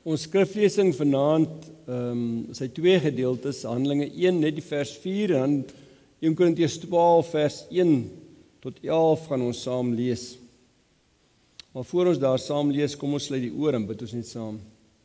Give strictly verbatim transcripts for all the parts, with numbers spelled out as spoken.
Ons skriflesing vanaand, um, sy twee gedeeltes, Handelinge een, net die vers vier, en dan Eerste Korintiërs twaalf, vers een tot elf, gaan ons saam lees. Maar voor ons daar saam lees, kom ons sluit die oor en bid ons net saam.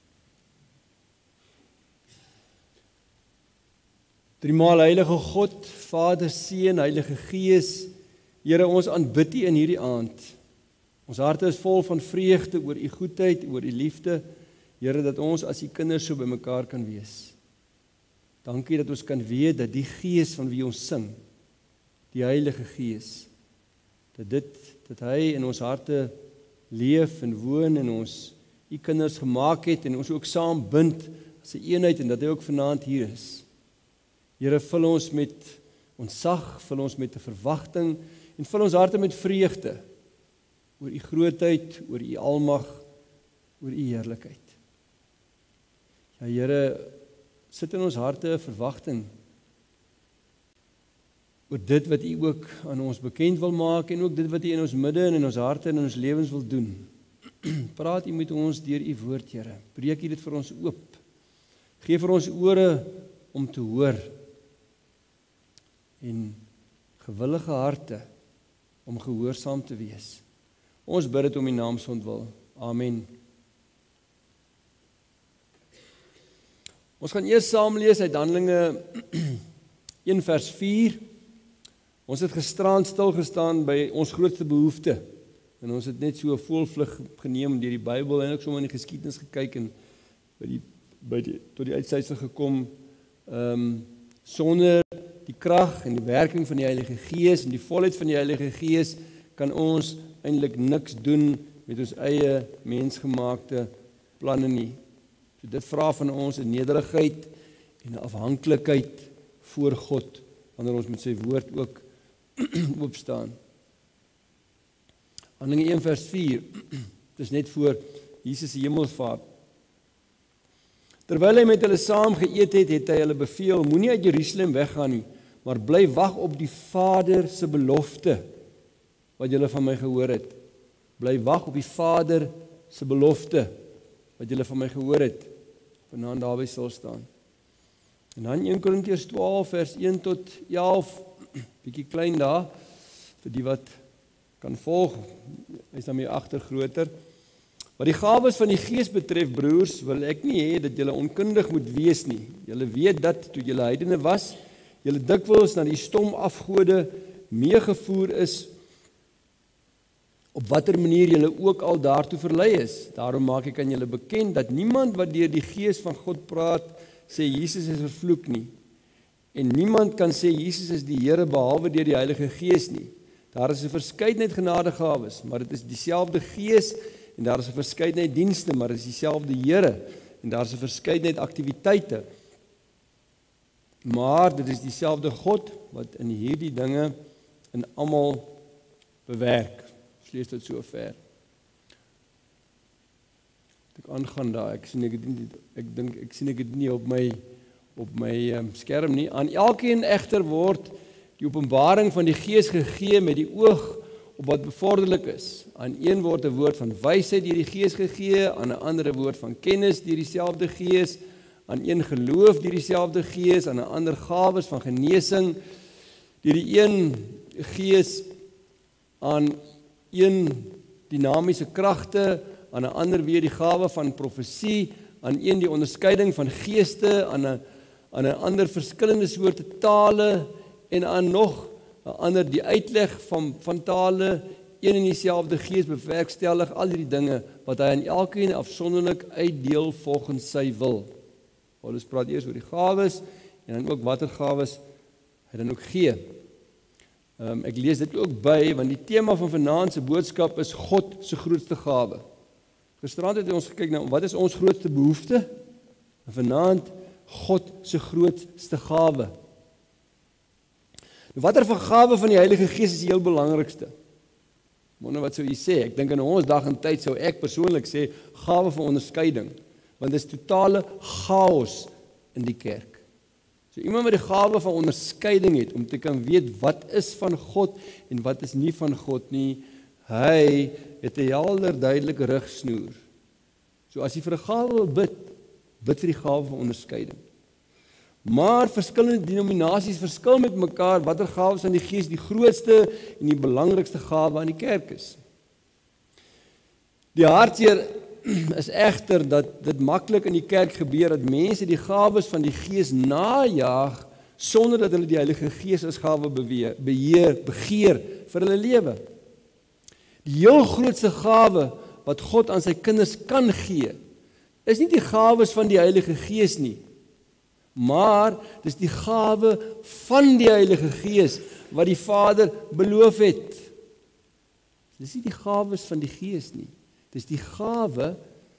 Driemaal heilige God, Vader, Seun, Heilige Gees, Here, ons aanbid U in hierdie aand. Ons harte is vol van vreugde oor U goedheid, oor U liefde, Here, dat ons as U kinders so by mekaar kan wees. Dankie dat ons kan weet dat die Gees van wie ons sing, die Heilige Gees, dat dit, dat Hy in ons harte leef en woon en ons U kinders gemaak het en ons ook saam bind as 'n eenheid en dat Hy ook vanaand hier is. Here, vul ons met ontzag, vul ons met 'n verwagting en vul ons harte met vreugde oor U grootheid, oor U almag, oor U heerlikheid. Ja, Here, sit in ons harte 'n verwagting oor dit wat U ook aan ons bekend wil maak en ook dit wat U in ons midde en in ons harte en in ons lewens wil doen. Praat U met ons deur U woord, Here. Breek U dit vir ons oop. Geef vir ons ore om te hoor en gewillige harte om gehoorsaam te wees. Ons bid dit om U naam se ontwil. Amen. Ons gaan eers saam lees uit Handelinge een vers vier. Ons het gisterand stil gestaan by ons grootste behoefte. En ons het net so 'n voelvlug geneem deur die Bybel en ook sommer in die geskiedenis gekyk en by die by die tot die uitsluitsel gekom. Ehm um, sonder die krag en die werking van die Heilige Gees en die volheid van die Heilige Gees kan ons eintlik niks doen met ons eie mensgemaakte planne nie. So dit vra van ons 'n nederigheid en 'n afhanklikheid voor God wanneer ons met sy woord ook oop staan. Handelinge een vers vier. Dit is net voor Jesus se hemelvaart. Terwyl hy met hulle saam geëet het, het hy hulle beveel: moenie uit Jerusalem weggaan nie, maar bly wag op die Vader se belofte wat julle van my gehoor het. Bly wag op die Vader se belofte wat julle van my gehoor het. Vanaand daarby sal staan. En dan Eerste Korintiërs twaalf vers een tot elf, bietjie klein daar vir die wat kan volg. Hy's dan meer agter groter. Wat die gawes van die Gees betref, broers, wil ek nie hê dat julle onkundig moet wees nie. Julle weet dat toe julle heidene was, julle dikwels na die stom afgode meegevoer is, op watter manier julle ook al daartoe verlei is. Daarom maak ek aan julle bekend dat niemand wat deur die Gees van God praat, sê Jesus is vervloek nie. En niemand kan sê Jesus is die Here behalwe deur die Heilige Gees nie. Daar is 'n verskeidenheid genadegawes, maar dit is dieselfde Gees, en daar is 'n verskeidenheid dienste, maar dit is dieselfde Here, en daar is 'n verskeidenheid aktiwiteite. Maar dit is dieselfde God wat in hierdie dinge in almal bewerk. Ons lees dit so ver. Ek aangaan daar. Ek sien ek het nie, ek dink ek sien ek het nie op my op my um, skerm nie. Aan elkeen egter word die openbaring van die Gees gegee met die oog op wat bevorderlik is. Aan een word 'n woord van wysheid deur die Gees gegee, aan 'n ander 'n woord van kennis deur dieselfde Gees, aan een geloof deur dieselfde Gees, aan 'n ander gawes van genesing deur die een Gees, aan een dinamiese kragte, aan 'n ander weer die gawe van profesie, aan een die onderskeiding van geeste, aan 'n aan 'n ander verskillende soorte tale en aan nog 'n ander die uitleg van van tale, een en dieselfde Gees bewerkstellig al hierdie dinge wat hy aan elkeen afsonderlik uitdeel volgens sy wil. Paulus praat eers oor die gawes en dan ook watter gawes hy dan ook gee. Um, ek lees dit ook by, want die tema van vanaand se boodskap is God se grootste gawe. Gisterand het ons gekyk na wat is ons grootste behoefte? En vanaand God se grootste gawe. Watter van gawe van die Heilige Gees is die heel belangrikste? Wonder wat sou u sê? Ek dink in ons dag en tyd sou ek persoonlik sê gawe van onderskeiding, want dit is totale chaos in die kerk. So iemand met die gawe van onderskeiding het om te kan weet wat is van God en wat is nie van God nie, hy het 'n helder duidelike rigsnoer So as jy vir 'n gawe wil bid, bid vir die gawe van onderskeiding. Maar verskillende denominasies verskil met mekaar watter gawes van die Gees die grootste en die belangrikste gawe aan die kerk is. Die hartseer is egter dat dit maklik in die kerk gebeur dat mense die gawes van die Gees najaag sonder dat hulle die Heilige Gees as gawe beweer, beheer, begeer vir hulle lewe. Die heel grootste gawe wat God aan sy kinders kan gee, is nie die gawes van die Heilige Gees nie, maar dis die gawe van die Heilige Gees wat die Vader beloof het. Dis nie die gawes van die Gees nie. Dis die gawe,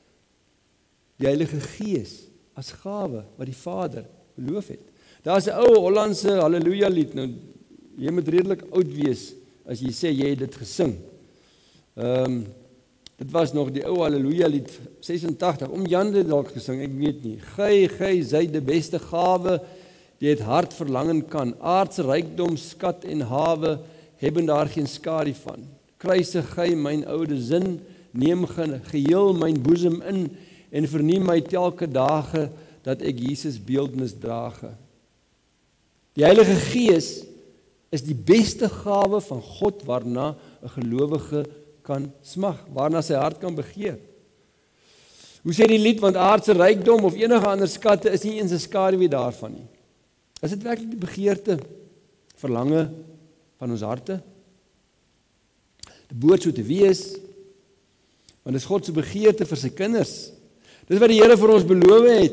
die Heilige Gees as gawe wat die Vader beloof het. Daar's 'n ou Hollandse Halleluja lied. Nou jy moet redelik oud wees as jy sê jy het dit gesing. Ehm um, dit was nog die ou Halleluja lied sesentagtig. Om Jan het dalk gesing, ek weet nie. Gij, gij sy die beste gawe, die het hart verlangen kan. Aardse rykdom, skat en hawe, hebben daar geen skadu van. Kruise gij myn oude zin, neem geheel myn boesem in, en verneem my telke dage, dat ek Jesus beeldnis drage. Die Heilige Gees is die beste gawe van God waarna 'n gelowige kan smag, waarna sy hart kan begeer. Hoe sê die lied, want aardse rykdom of enige ander skatte is nie eens 'n skaduwee daarvan nie. Is dit werklik die begeerte, verlange van ons harte? Dit behoort so te wees, want dit is God se begeerte vir sy kinders. Dis wat die Here vir ons beloof het.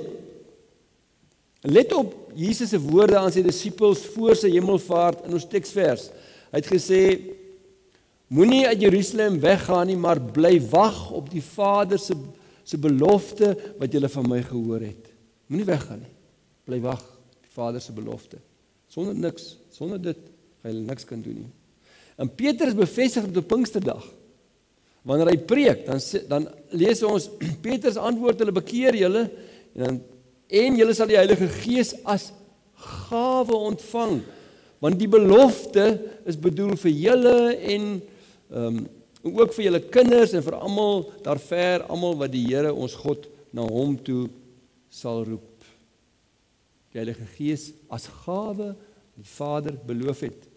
Let op Jesus se woorde aan sy disippels voor sy hemelvaart in ons teksvers. Hy het gesê, moenie uit Jerusalem weggaan nie, maar bly wag op die Vader se se belofte wat julle van my gehoor het. Moenie weggaan nie. Bly wag op die Vader se belofte. Sonder niks, sonder dit gaan jy niks kan doen nie. En Petrus bevestig op die Pinksterdag. Wanneer hy preek, dan dan lees ons Petrus antwoord hulle, bekeer julle en dan en julle sal die Heilige Gees as gawe ontvang, want die belofte is bedoel vir julle en um, ook vir julle kinders en vir almal daar ver, almal wat die Here ons God na hom toe sal roep. Die Heilige Gees as gawe die Vader beloof het.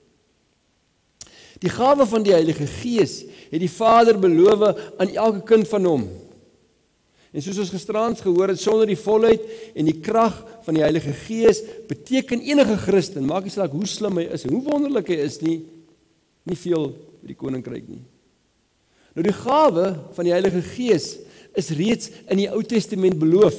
Die gawe van die Heilige Gees het die Vader beloof aan elke kind van hom. En soos ons gisteraand gehoor het, sonder die volheid en die krag van die Heilige Gees beteken enige Christen, maak nie saak hoe slim hy is, hoe wonderlik hy is nie, nie veel vir die koninkryk nie. Nou die gawe van die Heilige Gees is reeds in die Ou Testament beloof.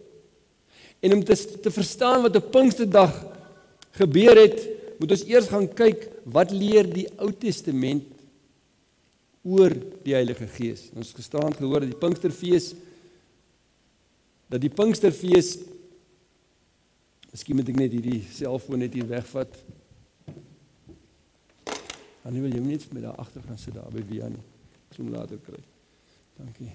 En om te, te verstaan wat op Pinksterdag gebeur het, moet ons eers gaan kyk wat leer die Ou Testament oor die Heilige Gees. Ons het gisteraand gehoor dat die Pinksterfees dat die Pinksterfees, miskien moet ek net hierdie selfoon net hier wegvat. Dan wil jy net met daar agter gaan sit daar by Via nie. Ek sal hom later kry. Dankie.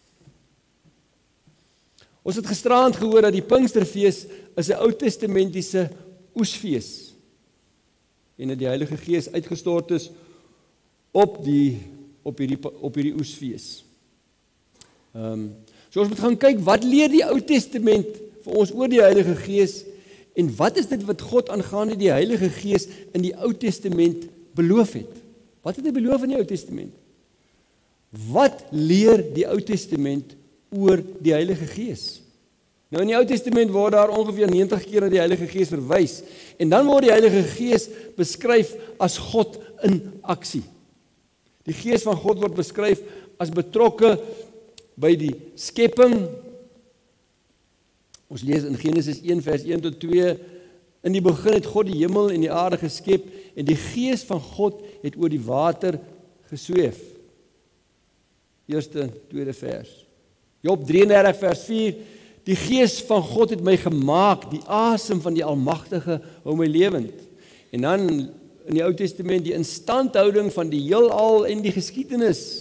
Ons het gisteraand gehoor dat die Pinksterfees is 'n Ou Testamentiese oesfees. En dat die Heilige Gees uitgestort is op die op hierdie op hierdie oesfees. Ehm um, So ons moet gaan kyk, wat leer die Ou Testament vir ons oor die Heilige Gees en wat is dit wat God aangaande die Heilige Gees in die Ou Testament beloof het? Wat het hy beloof in die Ou Testament? Wat leer die Ou Testament oor die Heilige Gees? Nou in die Ou Testament word daar ongeveer negentig keer na die Heilige Gees verwys en dan word die Heilige Gees beskryf as God in aksie. Die Gees van God word beskryf as betrokke by die skepping. Ons lees in Genesis een vers een tot twee, in die begin het God die hemel en die aarde geskep en die Gees van God het oor die water gesweef. Eerste, tweede vers. Job drieëndertig vers vier, die Gees van God het my gemaak, die asem van die Almagtige hou my lewend. En dan in die Ou Testament die instandhouding van die heelal en die geskiedenis.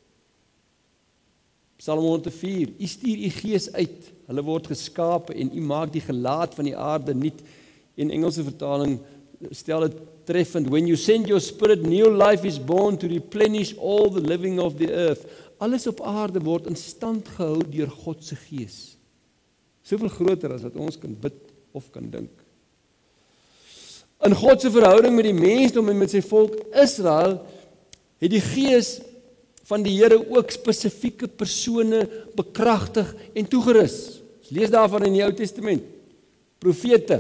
Psalm honderd vier, U stuur U Gees uit, hulle word geskape en U maak die gelaat van die aarde nuut. In Engelse vertaling stel dit treffend, when you send your spirit, new life is born to replenish all the living of the earth. Alles op aarde word in stand gehou deur God se gees. Soveel groter as wat ons kan bid of kan dink. In God se verhouding met die mensdom en met sy volk Israel, het die gees van die Here ook spesifieke persone bekragtig en toegerus. Ons lees daarvan in die Ou Testament. Profete.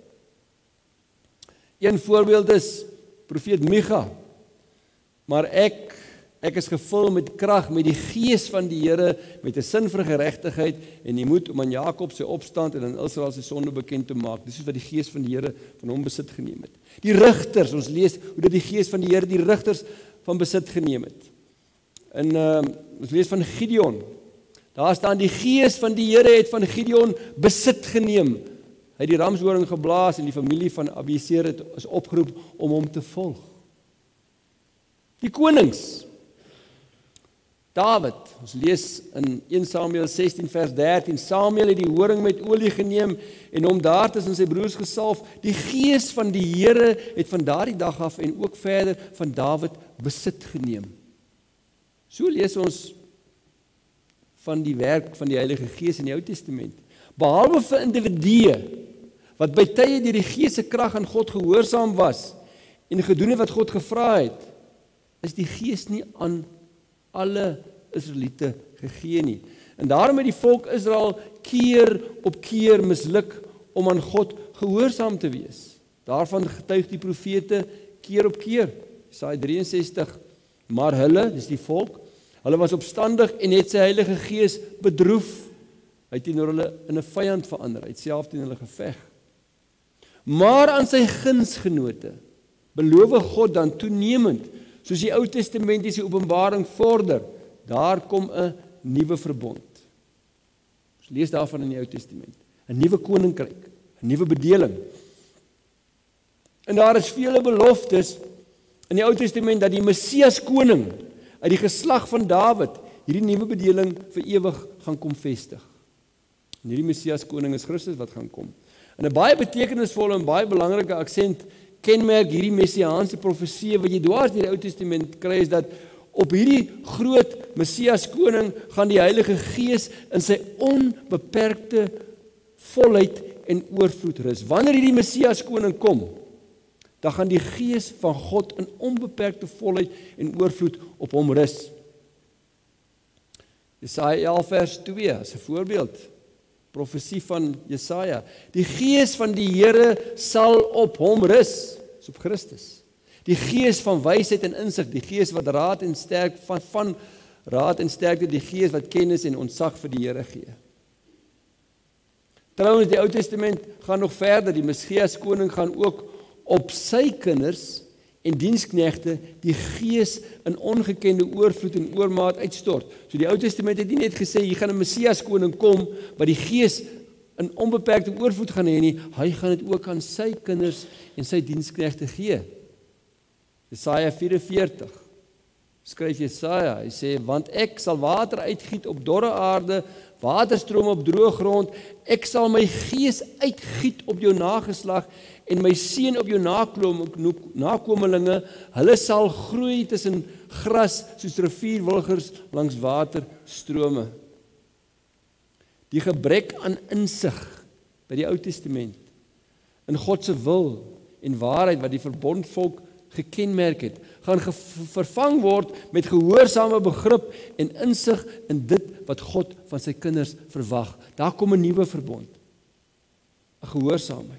Een voorbeeld is profeet Micha. Maar ek, ek is gevul met krag, met die gees van die Here, met 'n sin vir geregtigheid en die moed om aan Jakob sy opstand en aan Israel sy sonde bekend te maak. Dis wat die gees van die Here van hom besit geneem het. Die rigters, ons lees hoe dat die gees van die Here die rigters van besit geneem het. En uh, ons lees van Gideon. Daar staan die gees van die Here het van Gideon besit geneem. Hy het die ramshoring geblaas en die familie van Abieser het is opgeroep om hom te volg. Die konings. Dawid, ons lees in Eerste Samuel sestien vers dertien, Samuel het die horing met olie geneem en hom daar tussen sy broers gesalf. Die gees van die Here het van daardie dag af en ook verder van Dawid besit geneem. So lees ons van die werk van die Heilige Gees in die Ou Testament. Behalwe vir individue wat by tye deur die Gees se krag aan God gehoorsaam was en gedoen het wat God gevra het, is die Gees nie aan alle Israeliete gegee nie. En daarom het die volk Israel keer op keer misluk om aan God gehoorsaam te wees. Daarvan getuig die profete keer op keer. Jesaja drie en sestig. Maar hulle, dis die volk, hulle was opstandig en het sy Heilige Gees bedroef. Hy het teenoor hulle in 'n vyand verander. Hy het self teen hulle geveg. Maar aan sy gunsgenote beloof God dan toenemend, soos die Ou Testamentiese Openbaring vorder, daar kom 'n nuwe verbond. Ons lees daarvan in die Ou Testament. 'n Nuwe koninkryk, 'n nuwe bedeling. En daar is vele beloftes in die Ou Testament dat die Messias koning uit die geslag van Dawid hierdie nuwe bedeling vir ewig gaan kom vestig. En hierdie Messias koning is Christus wat gaan kom. En 'n baie betekenisvolle en baie belangrike aksent kenmerk hierdie messiaanse profesie wat jy dwars deur die Ou Testament kry, is dat op hierdie groot Messias koning gaan die Heilige Gees in sy onbeperkte volheid en oorvloed rus. Wanneer hierdie Messias koning kom, dan gaan die Gees van God in onbeperkte volheid en oorvloed op hom rus. Jesaja elf vers twee as 'n voorbeeld. Profesie van Jesaja. Die Gees van die Here sal op hom rus, is op Christus. Die Gees van wysheid en insig, die Gees wat raad en sterk van van raad en sterkte, die Gees wat kennis en ontzag vir die Here gee. Trouwens, die Ou Testament gaan nog verder. Die Messias koning gaan ook op sy kinders en diensknegte die Gees in ongekende oorvloed en oormaat uitstort. So die Ou Testament het nie net gesê hier gaan 'n Messias koning kom wat die Gees in onbeperkte oorvloed gaan hê nie, hy gaan dit ook aan sy kinders en sy diensknegte gee. Jesaja vyf en veertig. Skryf Jesaja, hy sê, want ek sal water uitgiet op dorre aarde, waterstroom op droë grond, ek sal my Gees uitgiet op jou nageslag en my seën op jou nakomelinge, hulle sal groei tussen gras soos rivierwilgers langs waterstrome. Die gebrek aan insig by die Ou Testament in God se wil en waarheid wat die verbondvolk gekenmerk het, gaan vervang word met gehoorsame begrip en insig in dit wat God van sy kinders verwag. Daar kom 'n nuwe verbond, 'n gehoorsaamheid.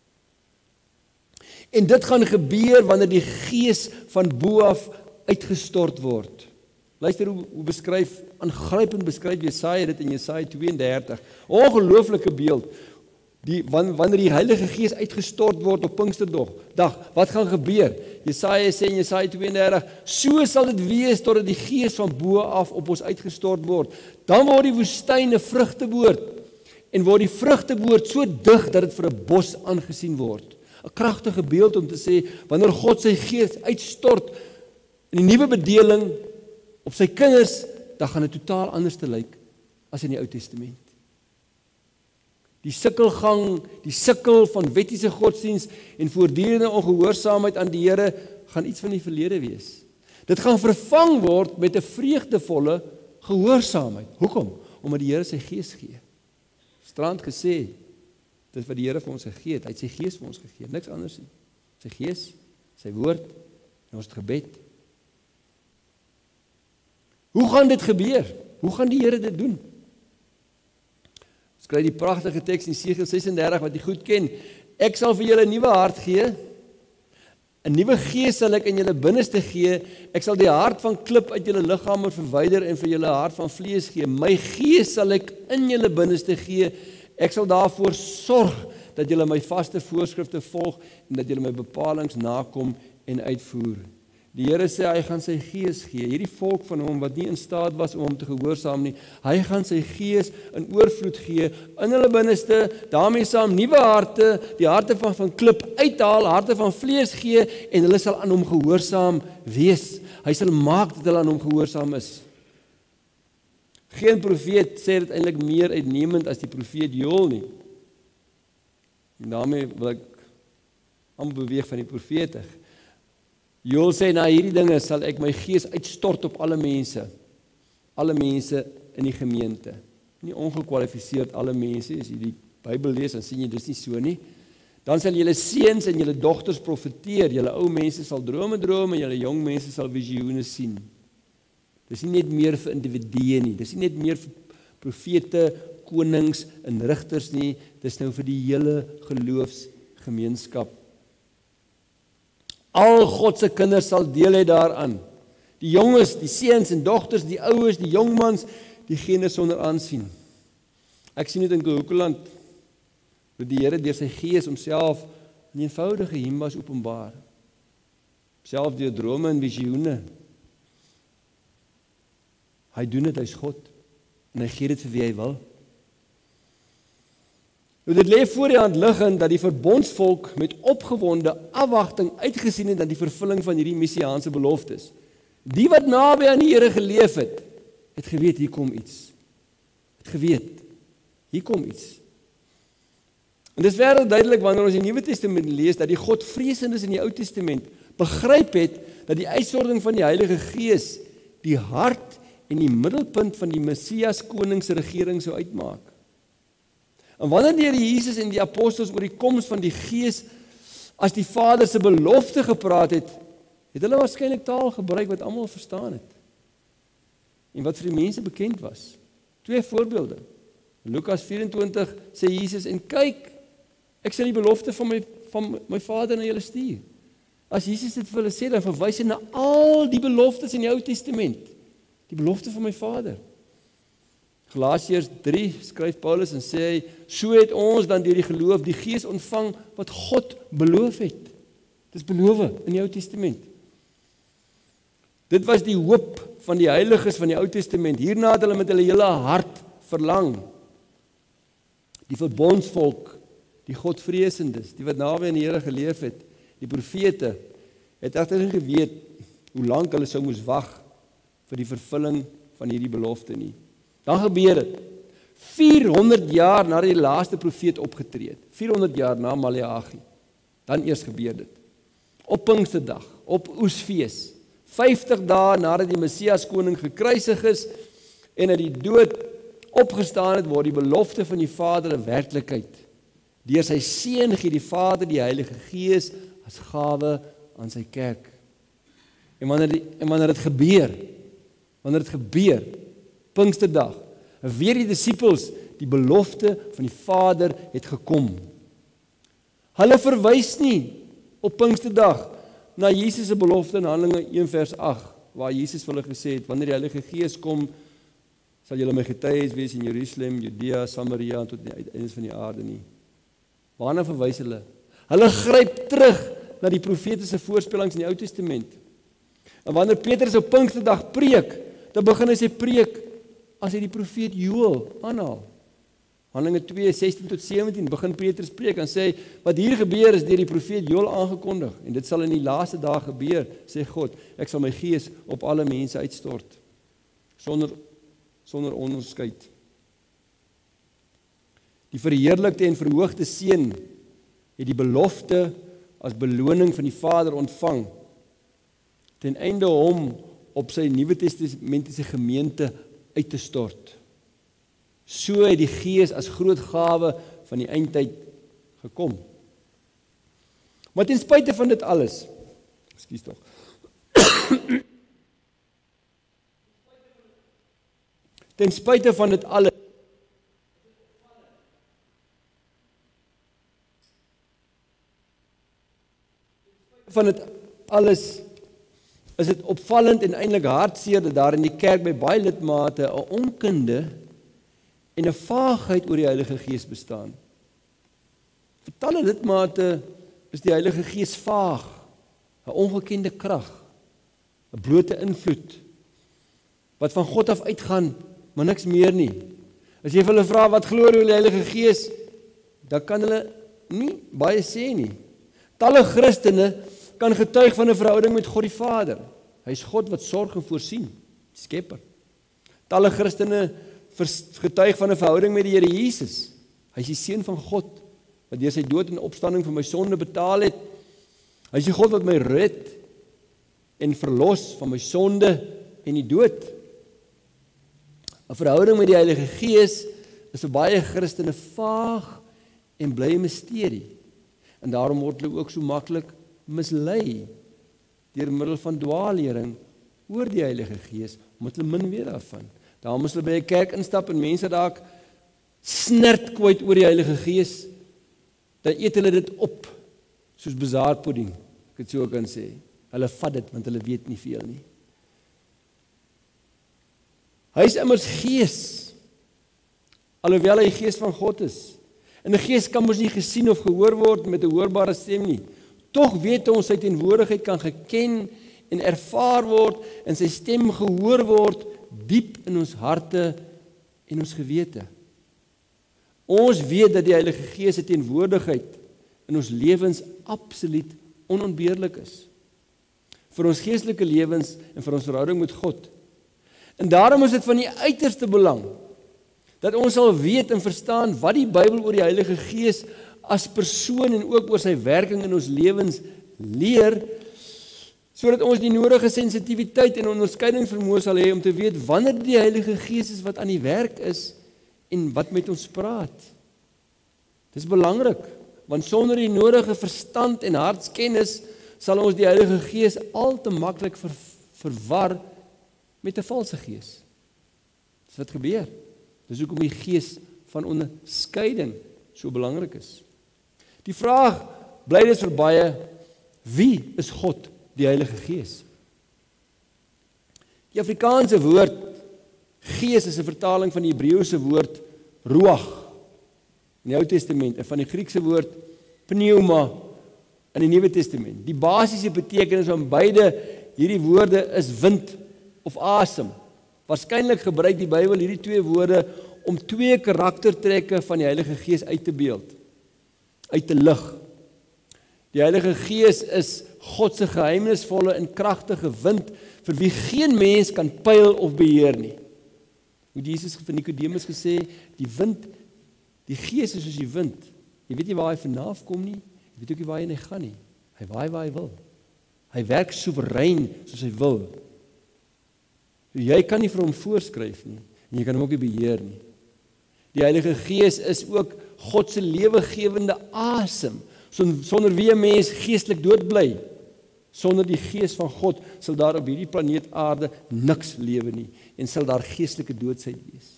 En dit gaan gebeur wanneer die Gees van bo af uitgestort word. Luister hoe, hoe beskryf, aangrypend beskryf Jesaja dit in Jesaja twee en dertig. Ongelooflike beeld. Die, wanneer die Heilige Gees uitgestort word op Pinksterdag, wat gaan gebeur? Jesaja sê in Jesaja twee en dertig, so sal dit wees totdat die Gees van bo af op ons uitgestort word. Dan word die woestyn 'n vrugteboord en word die vrugteboord so dig dat dit vir 'n bos aangesien word. 'n Kragtige beeld om te sê, wanneer God sy Gees uitstort in die nuwe bedeling op sy kinders, dan gaan dit totaal anders te lyk as in die Ou Testament. Die sukkelgang, die sukkel van wettiese godsdienst en voortdurende ongehoorsaamheid aan die Here gaan iets van die verlede wees. Dit gaan vervang word met 'n vreugdevolle gehoorsaamheid. Hoekom? Omdat die Here sy gees gee. Strand gesê, dit wat die Here vir ons gegee het, hy het sy gees vir ons gegee, niks anders nie. Sy gees, sy woord en ons gebed. Hoe gaan dit gebeur? Hoe gaan die Here dit doen? Ons kry die pragtige teks in Jesegiel ses en dertig wat jy goed ken. Ek sal vir julle 'n nuwe hart gee. 'n Nuwe gees sal ek in julle binneste gee. Ek sal die hart van klip uit julle liggame verwyder en vir julle 'n hart van vlees gee. My gees sal ek in julle binneste gee. Ek sal daarvoor sorg dat julle my vaste voorskrifte volg en dat julle my bepalings nakom en uitvoer. Die Here sê hy gaan sy gees gee. Hierdie volk van hom wat nie in staat was om hom te gehoorsaam nie, hy gaan sy gees in oorvloed gee in hulle binneste, daarmee saam nuwe harte, die harte van van klip uithaal, harte van vlees gee en hulle sal aan hom gehoorsaam wees. Hy sal maak dat hulle aan hom gehoorsaam is. Geen profeet sê dit eintlik meer uitnemend as die profeet Joël nie. En daarmee wil ek amper beweeg van die profete. Joël sê, na hierdie dinge sal ek my gees uitstort op alle mense, alle mense in die gemeente. Nie ongekwalifiseerd alle mense, as jy die Bybel lees, dan sien jy dis nie so nie. Dan sal julle seuns en julle dogters profeteer, julle ou mense sal drome droom en julle jong mense sal visioene sien. Dis nie net meer vir individue nie, dis nie net meer vir profete, konings en rigters nie, dis nou vir die hele geloofsgemeenskap. Al God se kinders sal deel hê daaraan. Die jonges, die seuns en dogters, die oues, die jongmans, diegene sonder aansien. Ek sien dit in Koekeland, dat die Here deur sy gees homself in eenvoudige himbas openbaar. Self deur drome en visioene. Hy doen dit, hy's God. En hy gee dit vir wie hy wil. Nou dit lê voor die hand liggend dat die verbondsvolk met opgewonde afwagting uitgesien het aan die vervulling van hierdie messiaanse beloftes. Die wat naby aan die Here geleef het, het geweet hier kom iets. Het geweet, hier kom iets. En dis verder duidelik wanneer ons die Nuwe Testament lees, dat die Godvreesendes in die Ou Testament begryp het, dat die uitstorting van die Heilige Gees die hart en die middelpunt van die Messias koning se regering sou uitmaak. En wanneer die Here Jesus en die apostels oor die koms van die Gees as die Vader se belofte gepraat het, het hulle waarskynlik taal gebruik wat almal verstaan het. En wat vir die mense bekend was. Twee voorbeelde. In Lukas vyf-en-twintig sê Jesus, en kyk, ek sal die belofte van my, van my Vader na julle stuur. As Jesus dit vir hulle sê, dan verwys hy na al die beloftes in die Ou Testament. Die belofte van my Vader. Galasiërs drie skryf Paulus en sê hy, so het ons dan deur die geloof die Gees ontvang wat God beloof het. Dit is beloof in die Ou Testament. Dit was die hoop van die heiliges van die Ou Testament. Hierna het hulle met hulle hele hart verlang. Die verbondsvolk, die Godvreesendes, die wat naby aan die Here geleef het, die profete, het egter nie geweet hoe lank hulle sou moes wag vir die vervulling van hierdie belofte nie. Dan gebeur dit. vierhonderd jaar nadat die laaste profeet opgetree het. vierhonderd jaar na Maleagi. Dan eers gebeur dit. Op Pinksterdag, op Oesfees, vyftig dae nadat die Messias koning gekruisig is en uit die dood opgestaan het, word die belofte van die Vader 'n werklikheid. Deur sy seun gee die Vader die Heilige Gees as gawe aan sy kerk. En wanneer die, en wanneer dit gebeur, wanneer dit gebeur, Pinksterdag, weer die disippels, die belofte van die Vader het gekom. Hulle verwys nie op Pinksterdag na Jesus se belofte in Handelinge een vers agt, waar Jesus vir hulle gesê het, wanneer die Heilige Gees kom, sal julle my getuies wees in Jerusalem, Judea, Samaria en tot die uiteindes van die aarde nie. Waarna verwys hulle? Hulle gryp terug na die profetiese voorspellings in die Ou Testament. En wanneer Petrus op Pinksterdag preek, dan begin hy sy preek as hy die profeet Joël aanhaal. Handelinge twee, sestien tot sewentien begin Petrus preek en sê, wat hier gebeur is deur die profeet Joël aangekondig, en dit sal in die laaste dae gebeur, sê God, ek sal my gees op alle mense uitstort, sonder, sonder onderskeid. Die verheerlikte en verhoogde seun het die belofte as beloning van die Vader ontvang, ten einde hom op sy Nuwe Testamentiese gemeente uit te stort. So het die Gees as groot gawe van die eindtyd gekom. Maar ten spyte van dit alles, ekskuus tog. Ten spyte van dit alles, van dit alles is dit opvallend en eintlik hartseer dat daar in die kerk by baie lidmate 'n onkunde en 'n vaagheid oor die Heilige Gees bestaan. Vir talle lidmate is die Heilige Gees vaag, 'n ongekende krag, 'n blote invloed wat van God af uitgaan, maar niks meer nie. As jy vir hulle vra wat glo oor die Heilige Gees, dan kan hulle nie baie sê nie. Talle Christene kan getuig van 'n verhouding met God die Vader. Hy is God wat sorg en voorsien, Skepper. Talle Christene getuig van 'n verhouding met die Here Jesus. Hy is die Seun van God wat deur sy dood en opstanding vir my sonde betaal het. Hy is die God wat my red en verlos van my sonde en die dood. 'n Verhouding met die Heilige Gees is vir baie Christene vaag en bly 'n misterie. En daarom word hulle ook so maklik mislei deur middel van dwaallering oor die Heilige Gees, omdat hulle min weet daarvan. Daarom as hulle by 'n kerk instap en mense dalk snert kwyt oor die Heilige Gees, dan eet hulle dit op soos bazaarpudding, ek het so kan sê. Hulle vat dit want hulle weet nie veel nie. Hy is immers Gees, alhoewel hy Gees van God is. En 'n Gees kan mos nie gesien of gehoor word met 'n hoorbare stem nie. Tog weet ons sy teenwoordigheid kan geken en ervaar word en sy stem gehoor word diep in ons harte en ons gewete. Ons weet dat die Heilige Gees se teenwoordigheid in ons lewens absoluut onontbeerlik is. Vir ons geestelike lewens en vir ons verhouding met God. En daarom is dit van die uiterste belang dat ons sal weet en verstaan wat die Bybel oor die Heilige Gees as persoon en ook oor sy werking in ons lewens leer, sodat ons die nodige sensitiwiteit en onderskeidingsvermoë sal hê om te weet wanneer die Heilige Gees is wat aan die werk is en wat met ons praat. Dis belangrik, want sonder die nodige verstand en hartskennis sal ons die Heilige Gees al te maklik ver, verwar met 'n valse gees. Dis wat gebeur. Dis hoekom die gees van onderskeiding so belangrik is. Die vraag bly dus vir baie, wie is God, die Heilige Gees? Die Afrikaanse woord gees is 'n vertaling van die Hebreëse woord ruach in die Ou Testament en van die Griekse woord pneuma in die Nuwe Testament. Die basiese betekenis van beide hierdie woorde is wind of asem. Waarskynlik gebruik die Bybel hierdie twee woorde om twee karaktertrekke van die Heilige Gees uit te beeld, uit te lig. Die Heilige Gees is God se geheimnisvolle en kragtige wind vir wie geen mens kan pyl of beheer nie. Hoe Jesus vir Nikodemus gesê, die wind, die Gees is soos die wind. Jy weet nie waar hy vanaf kom nie, jy weet ook nie waar hy gaan nie. Hy waai waar hy wil. Hy werk soewerein soos hy wil. Jy kan nie vir hom voorskryf nie, en jy kan hom ook nie beheer nie. Die Heilige Gees is ook God se lewegewende asem, sonder wie 'n mens geestelik dood bly. Sonder die Gees van God sal daar op hierdie planeet aarde niks lewe nie, en sal daar geestelike doodsheid wees.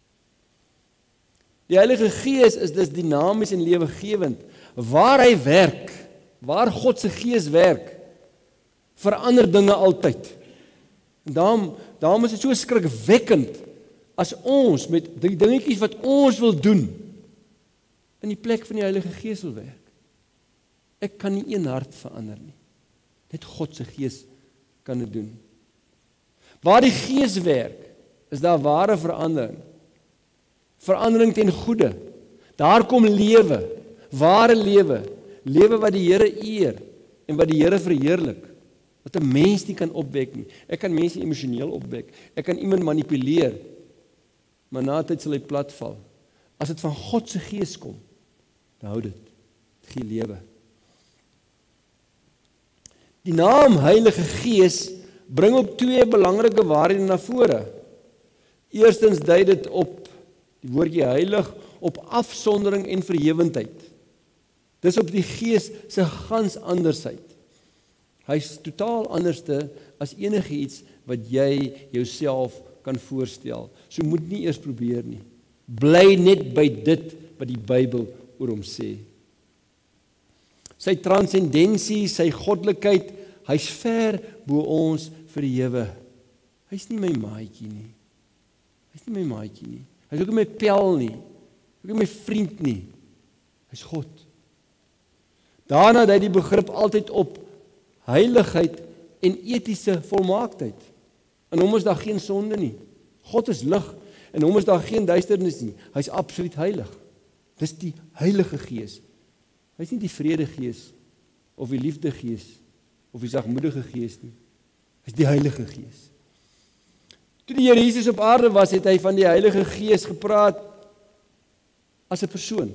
Die Heilige Gees is dus dinamies en lewegewend. Waar hy werk, waar God se Gees werk, verander dinge altyd. En daarom, daarom is dit so skrikwekkend as ons met die dingetjies wat ons wil doen in die plek van die Heilige Gees wil werk. Ek kan nie een hart verander nie. Net God se Gees kan dit doen. Waar die Gees werk, is daar ware verandering. Verandering ten goeie. Daar kom lewe, ware lewe, lewe wat die Here eer en wat die Here verheerlik. Wat 'n mens nie kan opwek nie. Ek kan mense emosioneel opwek. Ek kan iemand manipuleer. Maar na tyd sal hy platval. as dit van God se Gees kom, dan hou dit, dit gee lewe. Die naam Heilige Gees bring op twee belangrike waarhede na vore. Eerstens dui dit op die woordjie heilig op afsondering en verhewendheid. Dis op die Gees se gans andersheid. Hy's totaal anderste as enige iets wat jy jouself kan voorstel. So moet nie eers probeer nie. Bly net by dit wat die Bybel oor hom sê. Sy transcendensie, sy goddelikheid, hy's ver bo ons verhewe. Hy's nie my maatjie nie. Hy's nie my maatjie nie. Hy's ook nie my pel nie. Hy's ook nie my vriend nie. Hy's God. Daarna dui die begrip altyd op heiligheid en etiese volmaaktheid. In hom is daar geen sonde nie. God is lig, in hom is daar geen duisternis nie. Hy's absoluut heilig. Dis die Heilige Gees. Hy's nie die Vrede Gees of die Liefde Gees of die sagmoedige Gees nie. Hy's die Heilige Gees. Toe die Here Jesus op aarde was, het hy van die Heilige Gees gepraat as 'n persoon.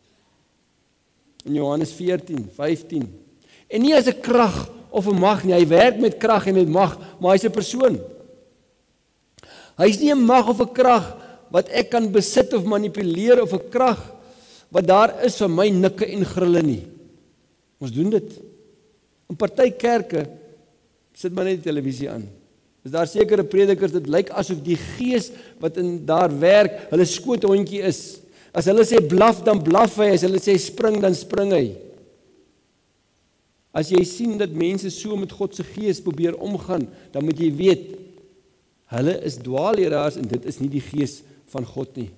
In Johannes veertien, vyftien. En nie as 'n krag of 'n mag nie. Hy werk met krag en met mag, maar hy's 'n persoon. Hy's nie 'n mag of 'n krag wat ek kan besit of manipuleer of 'n krag wat daar is vir my nikke en grille nie. Ons doen dit. In party kerke sit maar net die televisie aan. Is daar sekere predikers, dit lyk asof die gees wat in daar werk, hulle skoothondjie is. As hulle sê blaf, dan blaf hy. As hulle sê spring, dan spring hy. As jy sien dat mense so met God se Gees probeer omgaan, dan moet jy weet, hulle is dwaalleraars en dit is nie die Gees van God nie.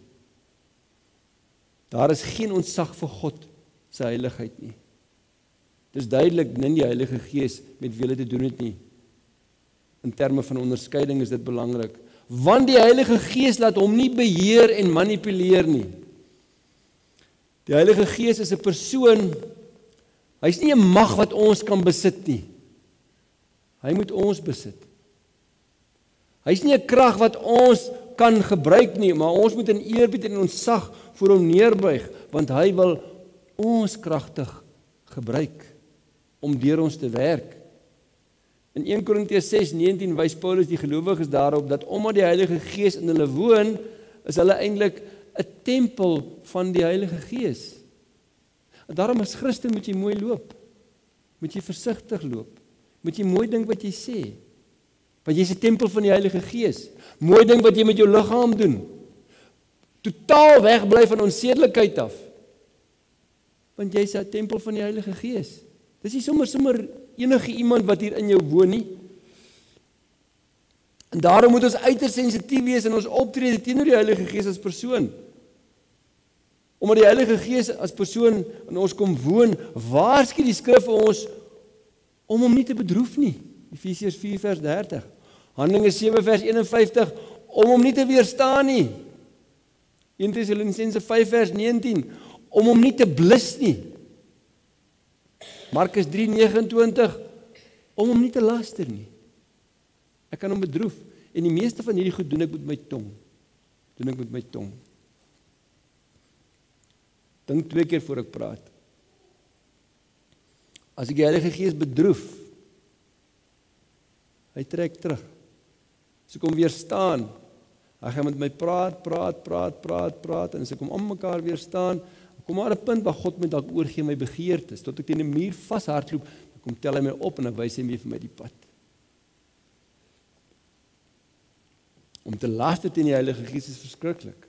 Daar is geen ontzag vir God se heiligheid nie. Dis duidelik nie die Heilige Gees met wie hulle te doen het nie. In terme van onderskeiding is dit belangrik, want die Heilige Gees laat hom nie beheer en manipuleer nie. Die Heilige Gees is 'n persoon. Hy's nie 'n mag wat ons kan besit nie. Hy moet ons besit. Hy's nie 'n krag wat ons kan gebruik nie, maar ons moet in eerbied en ontzag voor hom neerbuig, want hy wil ons kragtig gebruik om deur ons te werk. In Eerste Korintiërs ses negentien wys Paulus die gelowiges daarop dat omdat die Heilige Gees in hulle woon, is hulle eintlik 'n tempel van die Heilige Gees. En daarom as Christen moet jy mooi loop. Moet jy versigtig loop. Moet jy mooi dink wat jy sê. Want jy's 'n tempel van die Heilige Gees. Mooi ding wat jy met jou liggaam doen. Totaal wegbly van onsedelikheid af. Want jy's 'n tempel van die Heilige Gees. Dis nie sommer sommer enige iemand wat hier in jou woon nie. En daarom moet ons uiters sensitief wees in ons optrede teenoor die Heilige Gees as persoon. Omdat die Heilige Gees as persoon in ons kom woon, waarsku die Skrif vir ons om hom nie te bedroef nie. Efesiërs vier vers dertig. Handelinge sewe vers een en vyftig, om hom nie te weerstaan nie. Eerste Tessalonisense vyf vers negentien, om hom nie te blus nie. Markus drie vyf nege, om hom nie te laster nie. Ek kan hom bedroef, en die meeste van hierdie goed doen ek met my tong. Doen ek met my tong. Dink twee keer voor ek praat. As ek die Heilige Gees bedroef, hy trek terug. As ek hom weerstaan, hy gaan met my praat, praat, praat, praat, praat, en as ek hom aan mekaar weerstaan, kom maar 'n punt waar God my dalk oorgee my begeertes, tot ek teen 'n muur vashardloop, dan kom tel hy my op en dan wys hy my vir my die pad. Om te laster teen die Heilige Gees is verskriklik.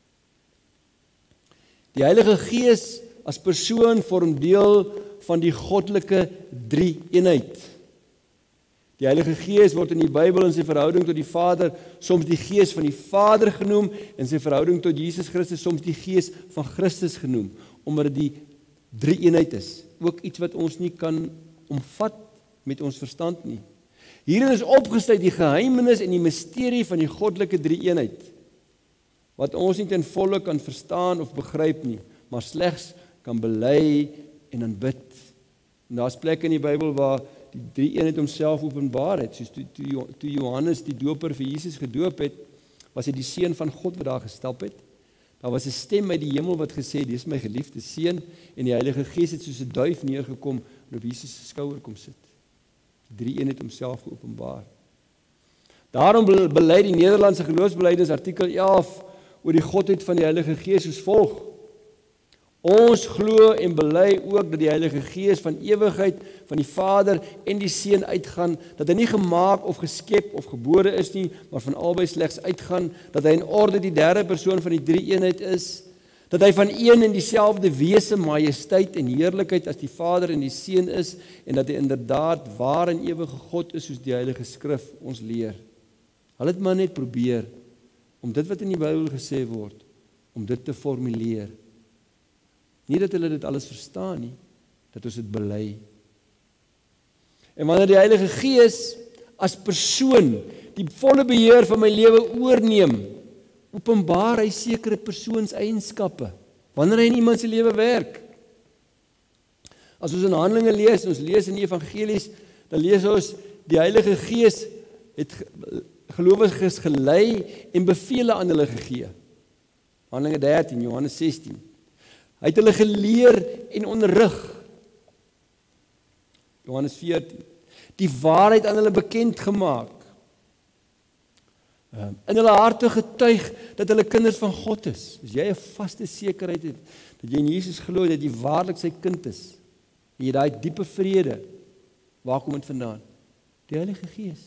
Die Heilige Gees as persoon vorm deel van die goddelike drie-eenheid. Die Heilige Gees word in die Bybel in sy verhouding tot die Vader soms die Gees van die Vader genoem, en sy verhouding tot Jesus Christus soms die Gees van Christus genoem, omdat dit die drie-eenheid is. Ook iets wat ons nie kan omvat met ons verstand nie. Hierin is opgesluit die geheimenis en die misterie van die goddelike drie-eenheid, wat ons nie ten volle kan verstaan of begryp nie, maar slegs kan bely en aanbid. En daar's plekke in die Bybel waar die drie-eenheid homself openbaar het, soos toe, toe, toe Johannes die doper vir Jesus gedoop het, was hy die seun van God wat daar gestap het. Daar was 'n stem uit die hemel wat gesê, dis my geliefde seun, en die Heilige Gees het soos 'n duif neergekom en op Jesus se skouer kom sit. Die drie eenheid homself geopenbaar. Daarom bely die Nederlandse geloofsbelijdenis artikel elf oor die godheid van die Heilige Gees soos volg. Ons glo en bely ook dat die Heilige Gees van ewigheid van die Vader en die Seun uitgaan, dat hy nie gemaak of geskep of gebore is nie, maar van albei slegs uitgaan, dat hy in orde die derde persoon van die drie eenheid is, dat hy van een en dieselfde wese, majesteit en heerlikheid as die Vader en die Seun is, en dat hy inderdaad waar en ewige God is, soos die Heilige Skrif ons leer. Hulle het maar net probeer om dit wat in die Bybel gesê word, om dit te formuleer. Nie dat hulle dit alles verstaan nie, dat ons dit bely. En wanneer die Heilige Gees as persoon die volle beheer van my lewe oorneem, openbaar hy sekere persoonseienskappe. Wanneer hy in iemand se lewe werk. As ons in Handelinge lees, ons lees in die evangelies, dan lees ons die Heilige Gees het gelowiges gelei en bevele aan hulle gegee. Handelinge dertien, Johannes sestien. Hy het hulle geleer en onderrig. Johannes veertien. Die waarheid aan hulle bekend gemaak. In hulle harte getuig dat hulle kinders van God is. As jy 'n vaste sekerheid het dat jy in Jesus glo, dat jy waarlik sy kind is, en jy daai diepe vrede, waar kom dit vandaan? Die Heilige Gees.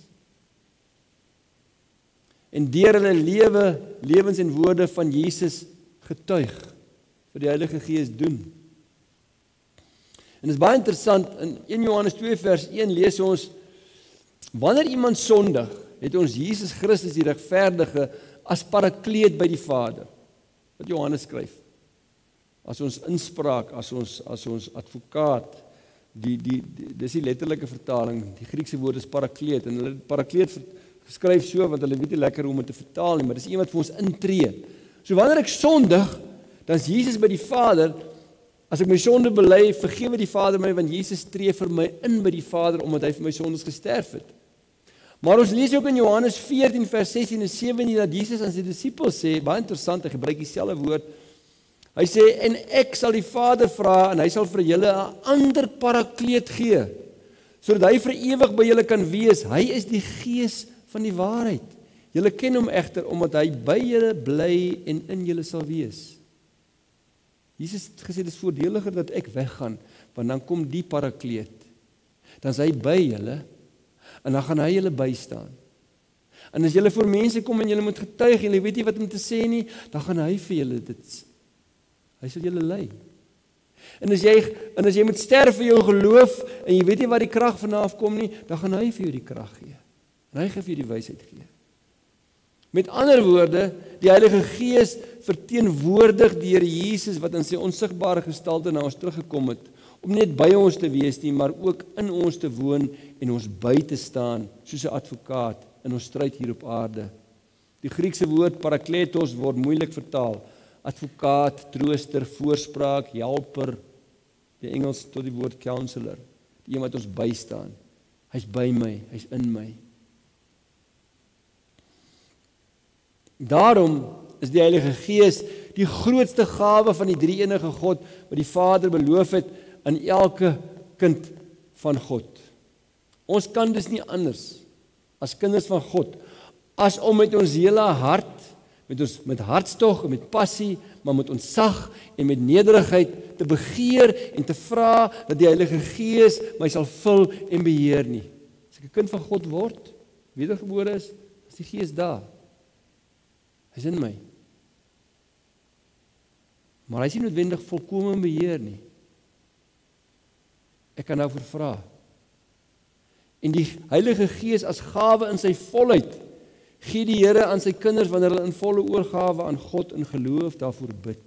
En deur hulle lewe, lewens en woorde van Jesus getuig, wat die Heilige Gees doen. En dit is baie interessant, in een Johannes twee vers een lees ons, wanneer iemand sondig, het ons Jesus Christus die regverdige as parakleet by die Vader. Wat Johannes skryf. As ons inspraak, as ons as ons advokaat, die die, die dis die letterlike vertaling, die Griekse woord is parakleet, en hulle parakleet geskryf so want hulle weet nie lekker hoe om dit te vertaal nie, maar dis iemand vir ons intree. So wanneer ek sondig, dan is Jesus by die Vader. As ek my sonde bely, vergewe die Vader my, want Jesus tree vir my in by die Vader, omdat hy vir my sondes gesterf het. Maar ons lees ook in Johannes veertien vers sestien en sewentien dat Jesus aan sy disippels sê, baie interessant, hy gebruik dieselfde woord. Hy sê, en ek sal die Vader vra, en hy sal vir julle 'n ander parakleet gee, sodat hy vir ewig by julle kan wees. Hy is die Gees van die waarheid. Julle ken hom egter, omdat hy by julle bly en in julle sal wees. Jesus het gesê, dit is voordeliger dat ek weggaan, want dan kom die parakleet. Dan is hy by julle, en dan gaan hy julle bystaan. En as julle voor mense kom en julle moet getuig, en julle weet nie wat om te sê nie, dan gaan hy vir julle dit, hy sal julle lei. En as jy, en as jy moet sterf vir jou geloof, en jy weet nie waar die krag vanaf kom nie, dan gaan hy vir jou die krag gee. En hy gaan vir jou die wysheid gee. Met ander woorde, die Heilige Gees verteenwoordig die Here Jesus wat in sy onsigbare gestalte na ons teruggekom het, om net by ons te wees nie, maar ook in ons te woon en ons by te staan, soos 'n advokaat in ons stryd hier op aarde. Die Griekse woord parakletos word moeilik vertaal. Advokaat, trooster, voorspraak, helper, die Engels tot die woord counselor, die een wat ons bystaan. Hy's by my, hy's in my. Daarom is die Heilige Gees die grootste gawe van die drie-enige God, wat die Vader beloof het aan elke kind van God. Ons kan dus nie anders, as kinders van God, as om met ons hele hart, met ons met hartstog en met passie, maar met ontzag en met nederigheid te begeer en te vra dat die Heilige Gees my sal vul en beheer nie. As ek 'n kind van God word, wedergebore is, is die Gees daar. Hy's in my. Maar hy is nie noodwendig volkome beheer nie. Ek kan nou vervra. En die Heilige Gees as gawe in sy volheid gee die Here aan sy kinders wanneer hulle in volle oorgawe aan God in geloof daarvoor bid.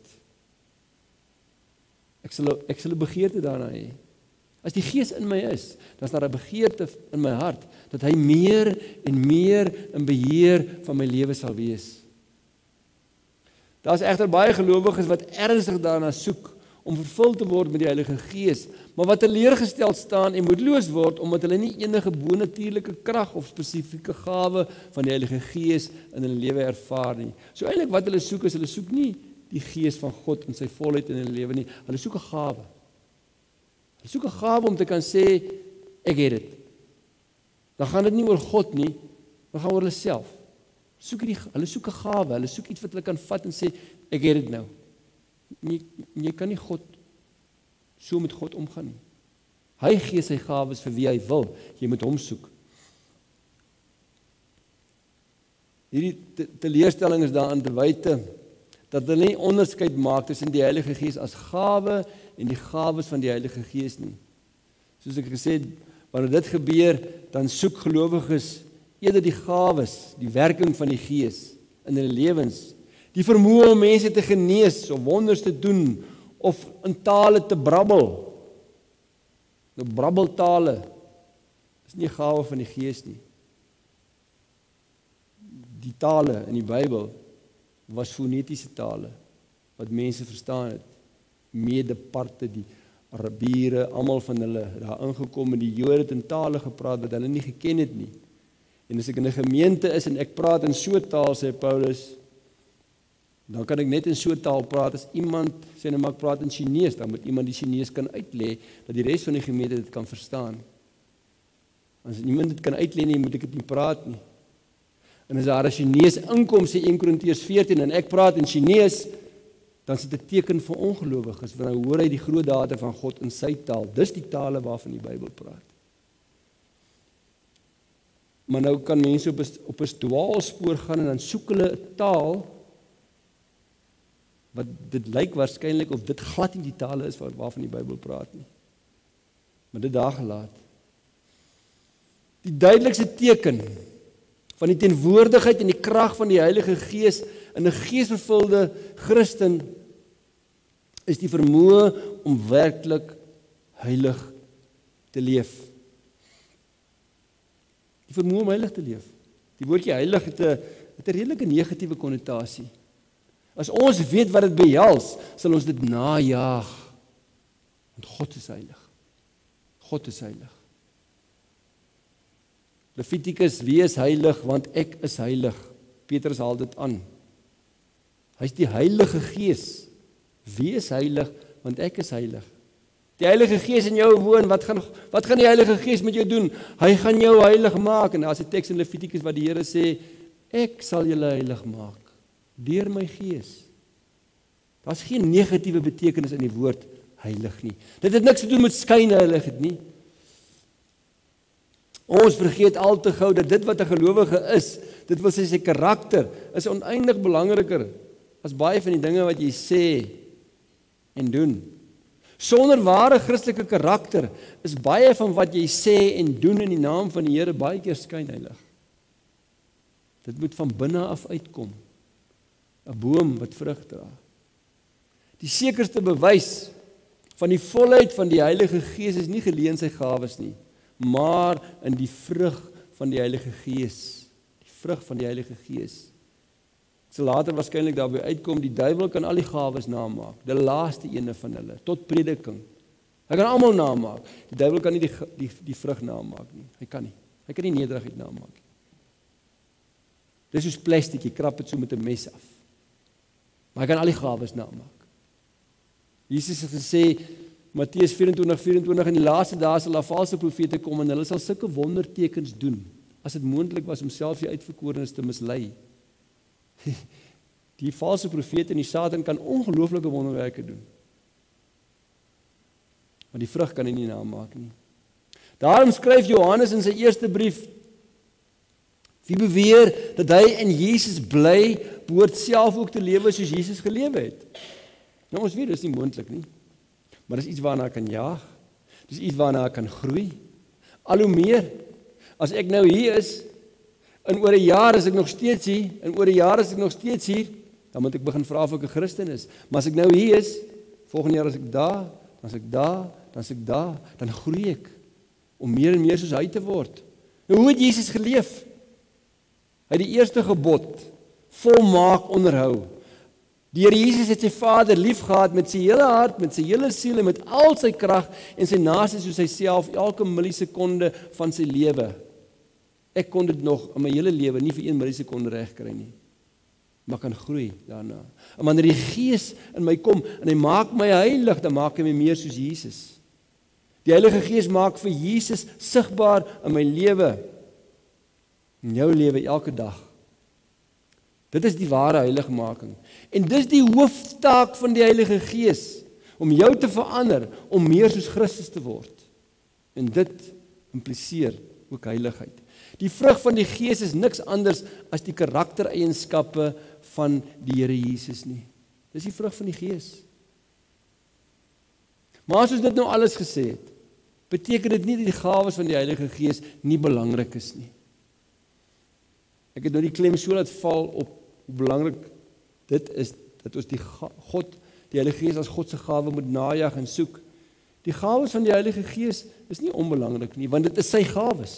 Ek sal ek sal 'n begeerte daarna hê. As die Gees in my is, dan is daar 'n begeerte in my hart dat hy meer en meer in beheer van my lewe sal wees. Daar is egter baie gelowiges wat ernstig daarna soek om vervul te word met die Heilige Gees, maar wat teleurgestel staan en moedeloos word omdat hulle nie enige bonatuurlike krag of spesifieke gawe van die Heilige Gees in hulle lewe ervaar nie. So eintlik wat hulle soek is hulle soek nie die Gees van God in sy volheid in hulle lewe nie. Hulle soek 'n gawe. Hulle soek 'n gawe om te kan sê, ek het dit. Dan gaan dit nie oor God nie, dan gaan oor hulle self. Soek die, hulle soek 'n gawe, hulle soek iets wat hulle kan vat en sê, ek het dit nou. Jy, jy kan nie God, so met God omgaan nie. Hy gee sy gawes vir wie hy wil, jy moet hom soek. Hierdie te, teleurstelling is daarin te wyte, dat hulle nie onderskeid maak tussen die Heilige Gees as gawe en die gawes van die Heilige Gees nie. Soos ek gesê het, wanneer dit gebeur, dan soek gelowiges eerder die gawes, die werking van die Gees in hulle lewens, die vermoë om mense te genees, of wonders te doen, of in tale te brabbel. Nou brabbeltale is nie 'n gawe van die Gees nie. Die tale in die Bybel was fonetiese tale, wat mense verstaan het. Medeparte, die Arabiere, almal van hulle daar ingekom en die Jode het in tale gepraat wat hulle nie geken het nie. En as ek in 'n gemeente is en ek praat in so 'n taal, sê Paulus, dan kan ek net in so 'n taal praat as iemand, sê nou maar ek praat in Chinees, dan moet iemand die Chinees kan uitlê, dat die res van die gemeente dit kan verstaan. As niemand dit kan uitlê nie, moet ek dit nie praat nie. En as daar 'n Chinees inkom, sê een Korintiërs veertien, en ek praat in Chinees, dan is dit 'n teken vir ongelowiges, want nou hoor hy die groot dade van God in sy taal. Dis die tale waarvan die Bybel praat. Maar nou kan mense op 'n op 'n dwaalspoor gaan en dan soek hulle 'n taal wat dit lyk waarskynlik of dit glad nie die tale is waarvan die Bybel praat nie. Maar dit daar gelaat. Die duidelikste teken van die teenwoordigheid en die krag van die Heilige Gees in 'n geesvervulde Christen is die vermoë om werklik heilig te leef. Die vermoë om heilig te leef. Die woordjie heilig het 'n het 'n redelike negatiewe konnotasie. As ons weet wat dit behels, sal ons dit najaag. Want God is heilig. God is heilig. Levitikus, wees heilig, want ek is heilig. Petrus haal dit aan. Hy is die Heilige Gees. Wees heilig, want ek is heilig. Die Heilige Gees in jou woon, wat gaan, wat gaan die Heilige Gees met jou doen? Hy gaan jou heilig maak. En daar's 'n teks in Levitikus wat die Here sê, ek sal julle heilig maak, deur my Gees. Daar's geen negatiewe betekenis in die woord heilig nie. Dit het niks te doen met skynheiligheid nie. Ons vergeet al te gou dat dit wat 'n gelowige is, dit wil sê sy karakter, is oneindig belangriker as baie van die dinge wat jy sê en doen. Sonder ware Christelike karakter is baie van wat jy sê en doen in die naam van die Here baie keer skynheilig. Dit moet van binne af uitkom. 'n Boom wat vrug dra. Die sekerste bewys van die volheid van die Heilige Gees is nie geleë in sy gawes nie, maar in die vrug van die Heilige Gees. Die vrug van die Heilige Gees. Ek sal later waarskynlik daarby uitkom, die duiwel kan al die gawes namaak, die laaste ene van hulle, tot prediking. Hy kan almal namaak. Die duiwel kan nie die, die, die vrug namaak nie. Hy kan nie. Hy kan nie nederigheid namaak nie. Dis soos plastiek, jy krap dit so met 'n mes af. Maar hy kan al die gawes namaak. Jesus het gesê, Matteus vyf-en-twintig vyf-en-twintig, in die laaste dae sal daar valse profete kom en hulle sal sulke wondertekens doen, as dit moontlik was om selfs die uitverkorenes te mislei. Die valse profete en die Satan kan ongelooflike wonderwerke doen. Maar die vrug kan hy nie namaak nie. Daarom skryf Johannes in sy eerste brief, wie beweer dat hy in Jesus bly, behoort self ook te lewe soos Jesus gelewe het. Nou ons weet, dis nie moontlik nie. Maar dis iets waarna ek kan jaag. Dis iets waarna ek kan groei. Al hoe meer, as ek nou hier is, en oor 'n jaar is ek nog steeds hier, en oor 'n jaar is ek nog steeds hier, dan moet ek begin vra of ek 'n Christen is. Maar as ek nou hier is, volgende jaar as ek daar, dan as ek daar, dan as ek daar, dan groei ek, om meer en meer soos hy te word. Nou hoe het Jesus geleef? Hy het die eerste gebod volmaak onderhou. Die Here Jesus het sy Vader liefgehad met sy hele hart, met sy hele siel en met al sy krag en sy naaste soos hy self elke millisekonde van sy lewe. Ek kon dit nog in my hele lewe nie vir een millisekonde regkry nie. maar kan groei daarna. En wanneer die Gees in my kom en hy maak my heilig, dan maak hy my meer soos Jesus. Die Heilige Gees maak vir Jesus sigbaar in my lewe, in jou lewe elke dag. Dit is die ware heiligmaking. En dis die hooftaak van die Heilige Gees, om jou te verander, om meer soos Christus te word. En dit impliseer ook heiligheid. Die vrug van die Gees is niks anders as die karaktereienskappe van die Here Jesus nie. Dis die vrug van die Gees. Maar as ons dit nou alles gesê het, beteken dit nie dat die gawes van die Heilige Gees nie belangrik is nie. Ek het nou die klem so laat val op hoe belangrik dit is, dat ons die God, die Heilige Gees as God se gawe moet najag en soek. Die gawes van die Heilige Gees is nie onbelangrik nie, want dit is sy gawes.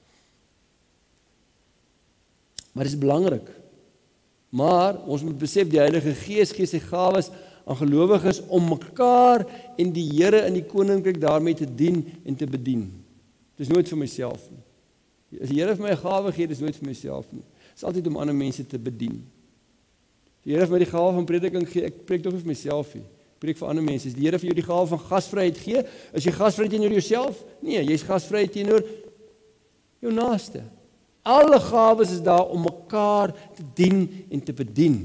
Maar dit is belangrik. Maar ons moet besef die Heilige Gees gee sy gawes aan gelowiges om mekaar en die Here in die koninkryk daarmee te dien en te bedien. Dit is nooit vir myself nie. As die Here vir my 'n gawe gee, dis nooit vir myself nie. Dit is altyd om ander mense te bedien. Die Here vir my die gawe van prediking gee, ek preek tog nie vir myself nie. Ek preek vir ander mense. As die Here vir jou die gawe van gasvryheid gee, is jy gasvry teenoor jouself? Nee, jy's gasvry teenoor jou naaste. Alle gawes is daar om mekaar te dien en te bedien.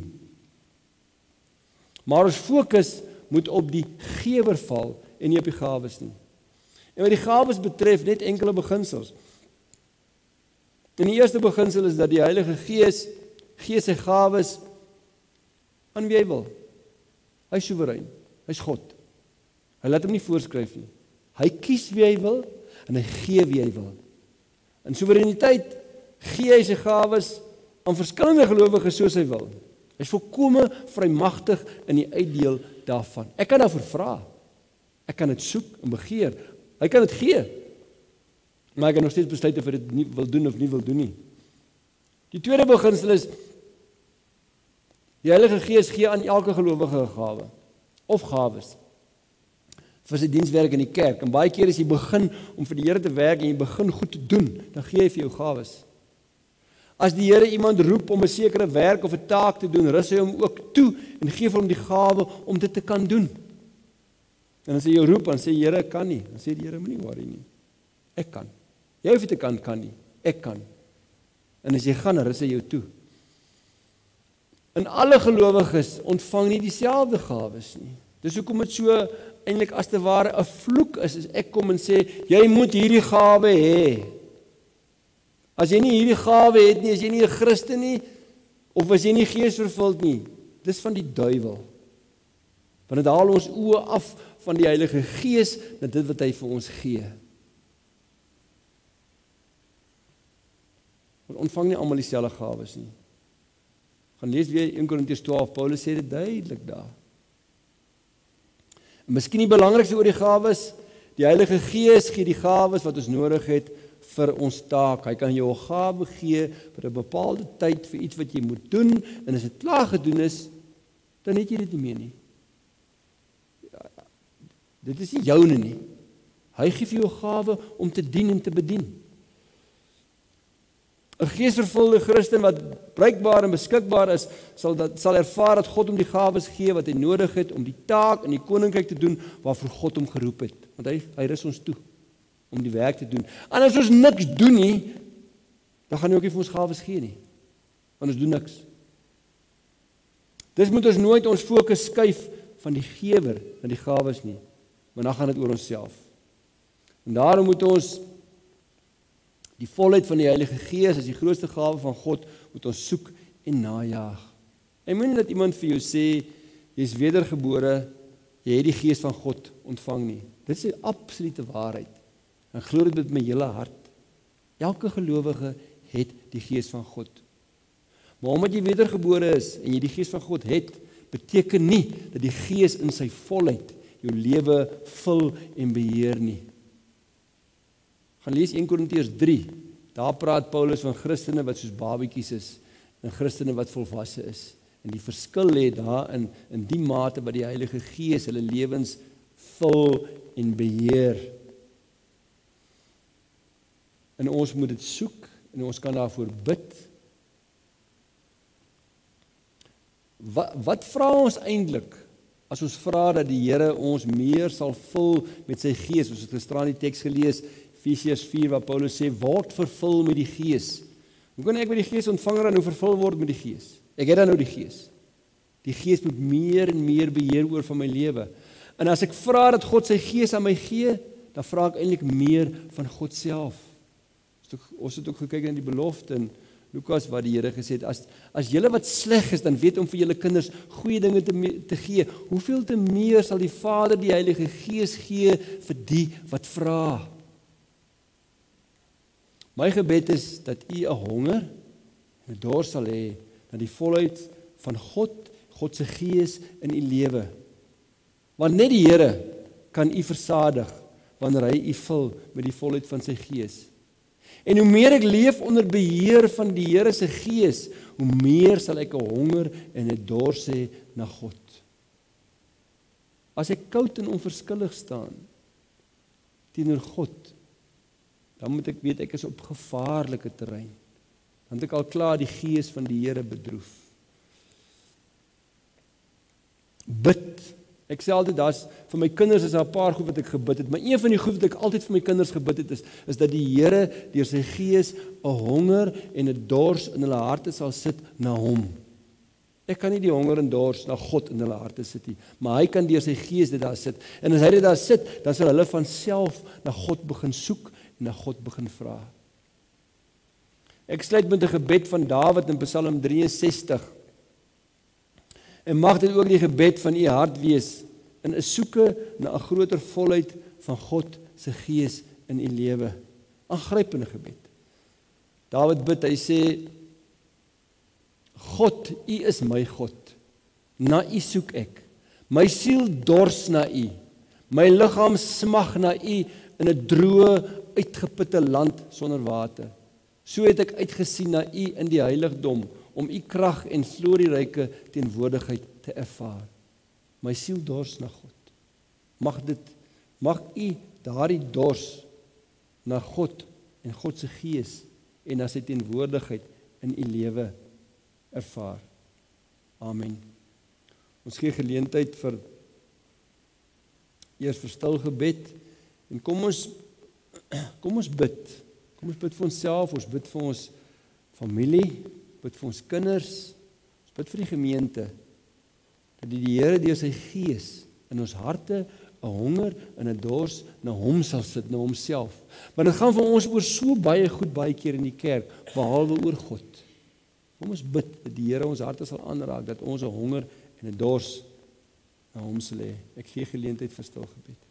Maar ons fokus moet op die gewer val en nie op die gawes nie. En wat die gawes betref, net enkele beginsels. En die eerste beginsel is dat die Heilige Gees gee sy gawes aan wie hy wil. Hy is soewerein, hy is God. Hy laat hom nie voorskryf nie. Hy kies wie hy wil en hy gee wie hy wil. In soewereiniteit gee hy sy gawes aan verskillende gelowiges soos hy wil. Hy is volkome vrymagtig in die uitdeel daarvan. Ek kan daarvoor vra. Ek kan dit soek en begeer. Hy kan dit gee. Maar ek kan nog steeds besluit of hy dit nie wil doen of nie wil doen nie. Die tweede beginsel is die Heilige Gees gee aan elke gelowige 'n gawe of gawes vir sy dienswerk in die kerk. En baie keer as jy begin om vir die Here te werk en jy begin goed te doen, dan gee hy vir jou gawes. As die Here iemand roep om 'n sekere werk of 'n taak te doen, rus hy hom ook toe en gee vir hom die gawe om dit te kan doen. En as hy jou roep en sê Here, ek kan nie, dan sê die Here, moenie worry nie. Ek kan. Jy hoef nie te kan, kan nie. Ek kan. En as jy gaan, rus hy jou toe. En alle gelowiges ontvang nie dieselfde gawes nie. Dis hoekom dit so eintlik as te ware 'n vloek is, as ek kom en sê, jy moet hierdie gawe hê. As jy nie hierdie gawe het nie, as jy nie 'n Christen nie, of as jy nie geesvervuld nie, dis van die duiwel. Want dit haal ons oë af van die Heilige Gees, na dit wat hy vir ons gee. Want ontvang nie almal dieselfde gawes nie. Gaan lees weer Eerste Korintiërs twaalf, Paulus sê dit duidelik daar. En miskien die belangrikste oor die gawes, die Heilige Gees gee die gawes wat ons nodig het vir ons taak. Hy kan jou 'n gawe gee vir 'n bepaalde tyd vir iets wat jy moet doen, en as dit klaar gedoen is, dan het jy dit nie meer nie. Ja, dit is nie joune nie. Hy gee vir jou 'n gawe om te dien en te bedien. 'n Geesvervulde Christen wat bruikbaar en beskikbaar is, sal dat sal ervaar dat God hom die gawes gee wat hy nodig het om die taak in die koninkryk te doen waarvoor God hom geroep het. Want hy hy rus ons toe om die werk te doen. En as ons niks doen nie, dan gaan hy ook nie vir ons gawes gee nie. Want ons doen niks. Dis moet ons nooit ons fokus skuif van die gewer na die gawes nie, want dan gaan dit oor onsself. En daarom moet ons die volheid van die Heilige Gees as die grootste gawe van God moet ons soek en najaag. En moenie dat iemand vir jou sê jy is wedergebore, jy het die Gees van God ontvang nie. Dit is die absolute waarheid. En glo dit met my hele hart. Elke gelowige het die Gees van God. Maar omdat jy wedergebore is en jy die Gees van God het, beteken nie dat die Gees in sy volheid jou lewe vul en beheer nie. Gaan lees Eerste Korintiërs drie. Daar praat Paulus van Christene wat soos babetjies is en Christene wat volwasse is. En die verskil lê daar in in die mate wat die Heilige Gees hulle lewens vul en beheer. En ons moet dit soek en ons kan daarvoor bid. wat, wat vra ons eintlik as ons vra dat die Here ons meer sal vul met sy Gees? Ons het gisteraan die teks gelees, Efesiërs vier, waar Paulus sê, word vervul met die Gees. Hoe kan ek by die Gees ontvanger en hoe vervul word met die Gees? Ek het dan nou die Gees. Die Gees moet meer en meer beheer oor van my lewe. En as ek vra dat God sy Gees aan my gee, dan vra ek eintlik meer van God self. Ons het ook gekyk na die belofte in Lukas waar die Here gesê het, as, as julle wat sleg is, dan weet om vir julle kinders goeie dinge te, te gee, hoeveel te meer sal die Vader die Heilige Gees gee vir die wat vra. My gebed is dat u 'n honger en 'n dors sal hê na die volheid van God, God se Gees in u lewe. Want net die Here kan u versadig wanneer hy u vul met die volheid van sy Gees. En hoe meer ek leef onder beheer van die Here se Gees, hoe meer sal ek 'n honger en 'n dors hê na God. As ek koud en onverskillig staan teenoor God, dan moet ek weet ek is op gevaarlike terrein. Dan het ek al klaar die Gees van die Here bedroef. Bid. Ek sê altyd, daar's vir my kinders is daar 'n paar goed wat ek gebid het, maar een van die goed wat ek altyd vir my kinders gebid het is is dat die Here deur sy Gees 'n honger en 'n dors in hulle harte sal sit na hom. Ek kan nie die honger en dors na God in hulle harte sit nie, maar hy kan deur sy Gees dit daar sit. En as hy dit daar sit, dan sal hulle van self na God begin soek en na God begin vra. Ek sluit met 'n gebed van Dawid in Psalm drie en sestig. En mag dit ook die gebed van u hart wees in 'n soeke na 'n groter volheid van God se Gees in u lewe. Aangrypende gebed. Dawid bid, hy sê, God, u is my God. Na u soek ek. My siel dors na u. My liggaam smag na u in 'n droë, uitgeputte land sonder water. So het ek uitgesien na u in die heiligdom, om u krag en glorieryke teenwoordigheid te ervaar. My siel dors na God. Mag dit, mag u daardie dors na God en God se Gees en na sy teenwoordigheid in u lewe ervaar. Amen. Ons gee geleentheid vir eers vir stil gebed en kom ons kom ons bid. Kom ons bid vir onsself, ons bid vir ons familie, bid vir ons kinders, ons bid vir die gemeente, dat die Here deur sy Gees in ons harte 'n honger en 'n dors na hom sal sit, na homself. Want dit gaan vir ons oor so baie goed baie keer in die kerk, behalwe oor God. Kom ons bid dat die Here ons harte sal aanraak, dat ons 'n honger en 'n dors na hom sal hê. Ek gee geleentheid vir stil gebed.